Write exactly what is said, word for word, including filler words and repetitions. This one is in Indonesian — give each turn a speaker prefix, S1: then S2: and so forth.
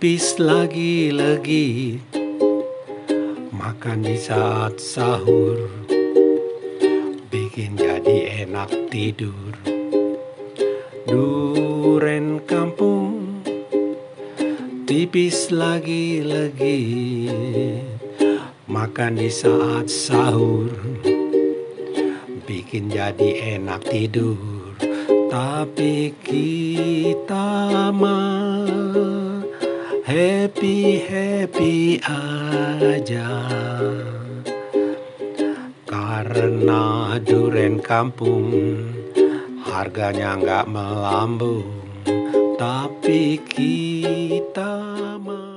S1: Tipis lagi-lagi, makan di saat sahur, bikin jadi enak tidur. Duren kampung, tipis lagi-lagi, makan di saat sahur, bikin jadi enak tidur. Tapi kita mah happy-happy aja, karena duren kampung harganya nggak melambung. Tapi kita mah